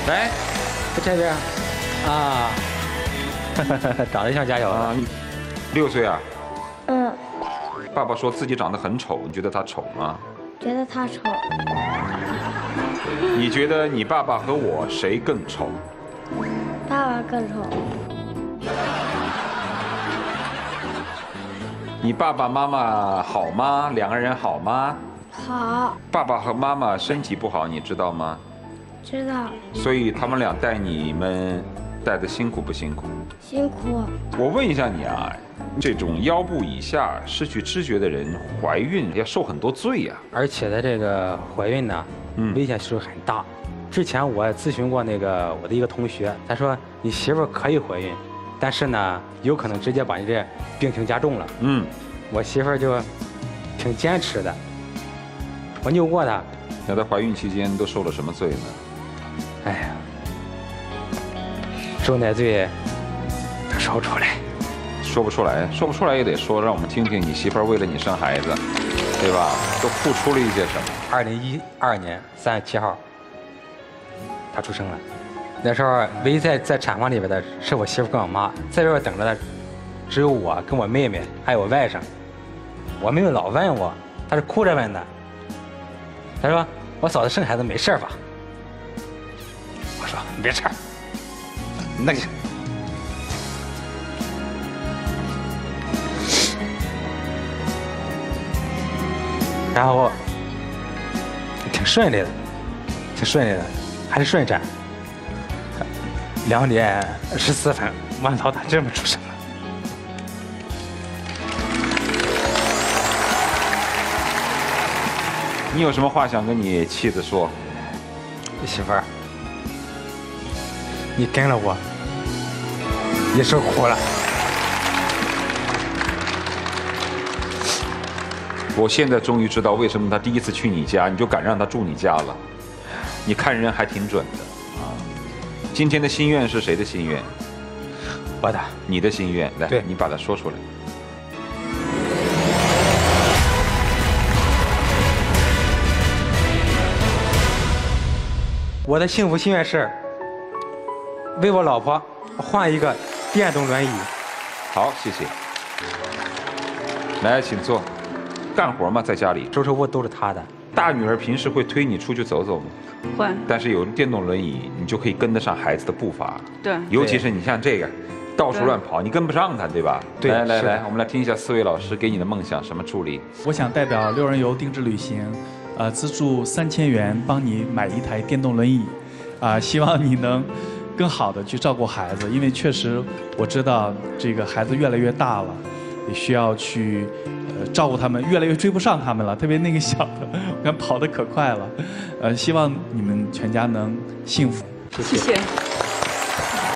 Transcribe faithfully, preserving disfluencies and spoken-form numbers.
来，在这边啊，长得像家小啊，六岁啊？ 嗯， 爸爸说自己长得很丑，你觉得他丑吗？ 觉得他丑。 你觉得你爸爸和我谁更丑？ 爸爸更丑。 你爸爸妈妈好吗？两个人好吗？ 好。 爸爸和妈妈身体不好，你知道吗？ 知道。 所以他们俩带你们带的辛苦不辛苦？ 辛苦。 我问一下你啊，这种腰部以下失去知觉的人怀孕要受很多罪呀、 而且他这个怀孕呢， 嗯危险系数很大。之前我咨询过那个我的一个同学，他说你媳妇儿可以怀孕，但是呢，有可能直接把你这病情加重了。 嗯， 我媳妇儿就挺坚持的，我拗过她。 那在怀孕期间都受了什么罪呢？ 哎呀，受那罪说不出来。 说不出来，说不出来也得说，让我们听听你媳妇儿为了你生孩子，对吧？都付出了一些什么？ 二零一二年三月七号，她出生了。那时候唯一在在产房里边的是我媳妇跟我妈，在这边等着的只有我跟我妹妹还有我外甥。我妹妹老问我，她是哭着问的，她说我嫂子生孩子没事吧？我说没事儿，那个。然后挺顺利的，挺顺利的，还是顺产。两点十四分，万老大这么出生了。 你有什么话想跟你妻子说？ 媳妇儿，你跟了我，也受苦了。 我现在终于知道为什么他第一次去你家，你就敢让他住你家了。你看人还挺准的啊。今天的心愿是谁的心愿？ 我的。 你的心愿，来， 对， 你把它说出来。 我的幸福心愿是为我老婆换一个电动轮椅。 好，谢谢。来，请坐。干活吗？在家里？ 收拾屋都是她的。 大女儿平时会推你出去走走吗？ 会。 但是有电动轮椅，你就可以跟得上孩子的步伐。 对。 尤其是你像这个，到处乱跑，你跟不上他，对吧？ 对。 来来来，我们来听一下四位老师给你的梦想什么助力？ 我想代表六人游定制旅行，呃，资助三千元，帮你买一台电动轮椅，啊、呃，希望你能更好的去照顾孩子，因为确实我知道这个孩子越来越大了，也需要去。呃，照顾他们，越来越追不上他们了，特别那个小的，我看跑得可快了，呃，希望你们全家能幸福， 谢谢。谢谢